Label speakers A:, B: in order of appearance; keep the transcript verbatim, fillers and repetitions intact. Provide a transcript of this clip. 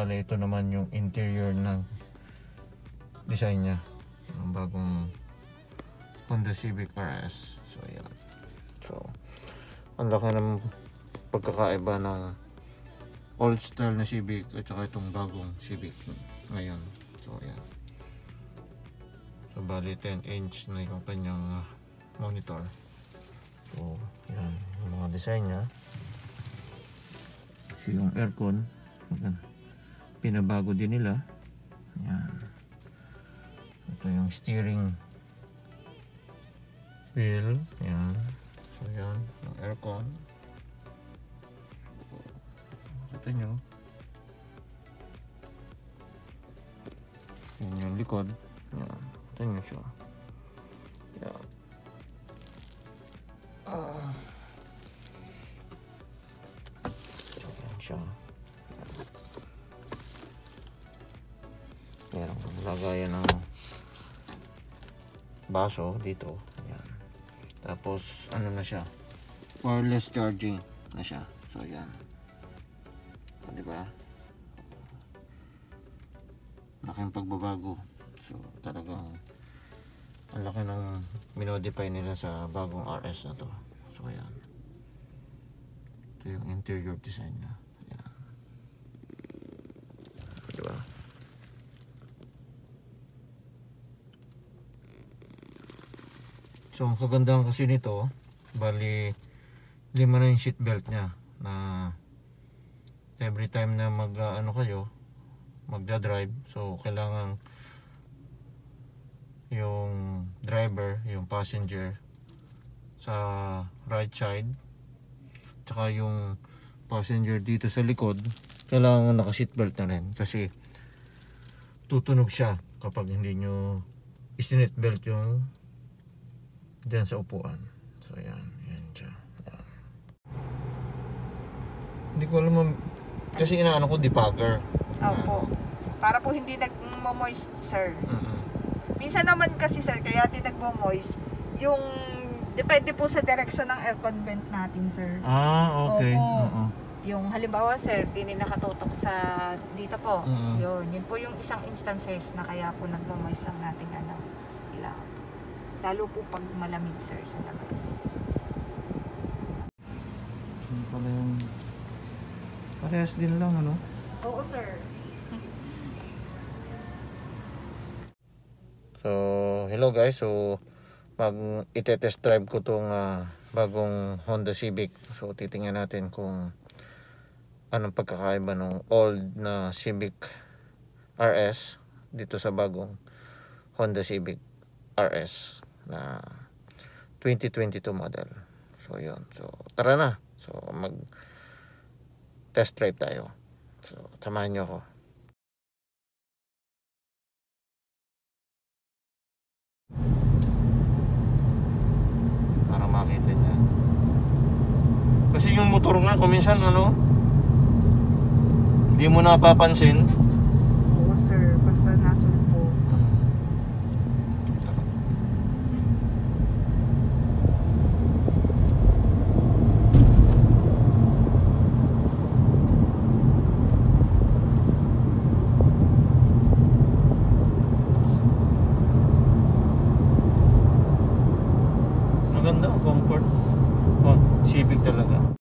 A: bali ito naman yung interior ng design niya ng bagong Honda Civic R S. So ayan, so ang laki ng pagkakaiba ng old style na Civic at saka itong bagong Civic ngayon. So ayan, so bali ten inch na yung kanyang monitor. So yan yung mga design niya. So yung aircon pinabago din nila. Yan, ito yung steering wheel. Yan, so yan yung aircon. So, ito nyo, yan yung likod. Yan, ito nyo siya. Yan. Ah. So yan siya. Yan, lagayan ng baso dito. Yan. Tapos ano na siya, wireless charging na siya. So yan, so, diba, laking pagbabago. So talagang ang laki ng minodify nila sa bagong R S na to. So yan, ito yung interior design na. Yan, diba? So ang kagandahan kasi nito, bali lima na yung seat belt nya, na every time na mag uh, ano kayo magda-drive, so kailangan yung driver, yung passenger sa right side, tsaka yung passenger dito sa likod kailangan naka seat belt na rin, kasi tutunog siya kapag hindi nyo isinit belt yung dyan sa upuan. So yan, yan siya. Yan. Hindi ko alam, kasi inaano ko debugger.
B: Opo. Para po hindi nagmo-moist, sir.
A: Mm-hmm.
B: Minsan naman kasi, sir, kaya din nagmo-moist, yung depende po sa direction ng aircon vent natin, sir.
A: Ah, okay.
B: Opo. Yung halimbawa, sir, di na nakatutok sa dito po.
A: Mm-hmm.
B: Yun, yun po yung isang instances na kaya po nagmo-moist ang ating ano, ilaw. Lalo po pag malamig, sir, sa labas.
A: Ano pala yung parehas din lang, ano?
B: Oo, sir.
A: So, hello guys. So, mag ite-test drive ko tong uh, bagong Honda Civic. So, titingnan natin kung anong pagkakaiba ng old na Civic R S dito sa bagong Honda Civic R S na twenty twenty-two model. So yun, so tara na, so mag test drive tayo. So samahan nyo ako. Para makita niya, kasi yung motor nga kuminsan ano, hindi mo napapansin